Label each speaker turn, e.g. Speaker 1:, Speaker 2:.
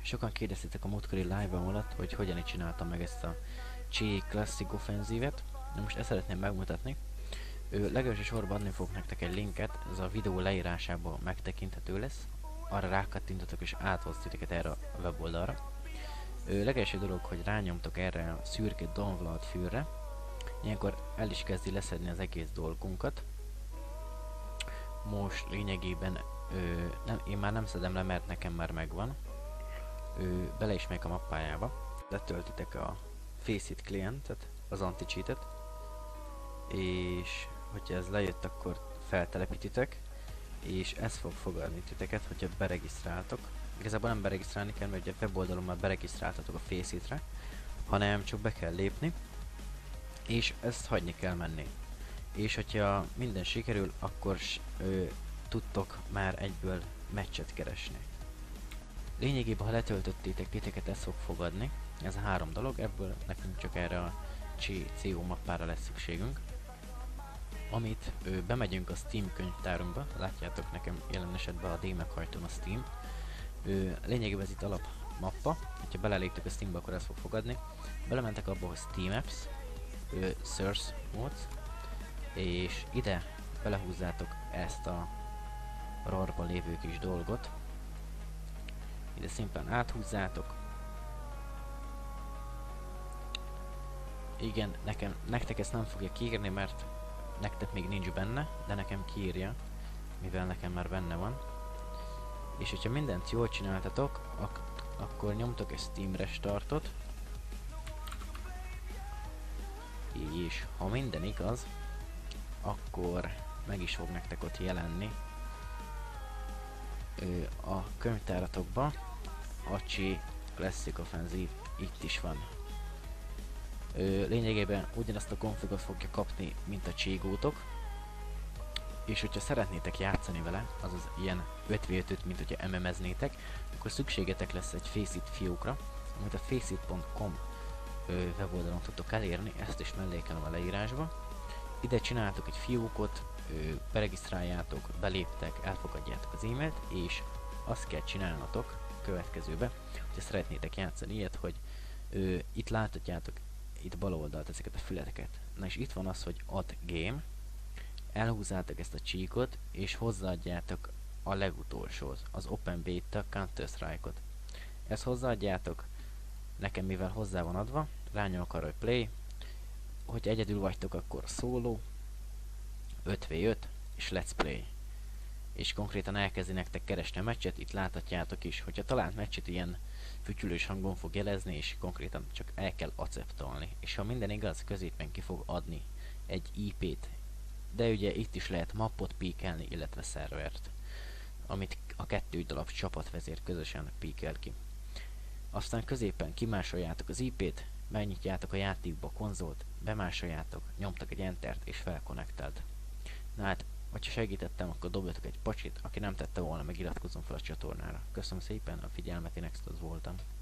Speaker 1: Sokan kérdeztétek a múltkori live-om alatt, hogy hogyan így csináltam meg ezt a Chi Classic offenzívet. Na most ezt szeretném megmutatni. Legelső sorban adni fogok nektek egy linket, ez a videó leírásában megtekinthető lesz. Arra rákattintotok és áthoz titeket erre a weboldalra. Legelső dolog, hogy rányomtok erre a szürke download fülre. Ilyenkor el is kezdi leszedni az egész dolgunkat. Most lényegében én már nem szedem le, mert nekem már megvan. Bele is megyek a mappájába. Letöltitek a Faceit klientet, az anti-cheatet, és hogyha ez lejött, akkor feltelepítitek, és ez fog fogadni titeket, hogyha beregisztráltok. Igazából nem beregisztrálni kell, mert ugye a weboldalon már beregisztráltatok a Faceitre, hanem csak be kell lépni, és ezt hagyni kell menni. És hogyha minden sikerül, akkor tudtok már egyből meccset keresni. Lényegében, ha letöltöttétek, titeket ez fog fogadni, ez a három dolog, ebből nekünk csak erre a CO mappára lesz szükségünk. Amit bemegyünk a Steam könyvtárunkba, látjátok nekem jelen esetben a D meghajtom a Steam. Lényegében ez itt alap mappa, hogyha beleléptek a Steambe, akkor ez fog fogadni. Belementek abba, hogy Steam Apps, Source Modes, és ide belehúzzátok ezt a RAR-ban lévő kis dolgot. Ide szimplán áthúzzátok. Igen, nektek ezt nem fogja kiírni, mert nektek még nincs benne, de nekem kiírja, mivel nekem már benne van. És hogyha mindent jól csináltatok, akkor nyomtok egy Steam restartot. És ha minden igaz, akkor meg is fog nektek ott jelenni a könyvtáratokba a Chi Classic Offensive itt is van. Lényegében ugyanezt a konfigot fogja kapni, mint a Chi-gótok, és hogyha szeretnétek játszani vele, azaz ilyen 5v5-öt, mint hogyha MMS-nétek, akkor szükségetek lesz egy Faceit fiókra, amit a faceit.com weboldalon tudtok elérni, ezt is mellékelem a leírásba. Ide csináltok egy fiókot, beregisztráljátok, beléptek, elfogadjátok az e-mailt, és azt kell csinálnatok következőbe, hogyha szeretnétek játszani ilyet, hogy itt láthatjátok itt bal oldalt ezeket a fületeket. Na és itt van az, hogy add game, elhúzzátok ezt a csíkot, és hozzáadjátok a legutolsóhoz, az Open Beta Counter-Strike-ot. Ezt hozzáadjátok, nekem mivel hozzá van adva, rányomok arra, hogy play, hogy egyedül vagytok, akkor solo, 5v5 és let's play. És konkrétan elkezdi nektek keresni a meccset, itt láthatjátok is, hogyha talált meccset ilyen fütyülős hangon fog jelezni, és konkrétan csak el kell acceptolni. És ha minden igaz, középen ki fog adni egy IP-t, de ugye itt is lehet mappot píkelni, illetve szervert, amit a kettő darab csapatvezér közösen píkel ki. Aztán középen kimásoljátok az IP-t, megnyitjátok a játékba a konzolt, bemásoljátok, nyomtak egy entert és felkonnektelt. Na hát, hogyha segítettem, akkor dobjatok egy pacsit, aki nem tette volna, meg iratkozzon fel a csatornára. Köszönöm szépen a figyelmet, én Extaz voltam.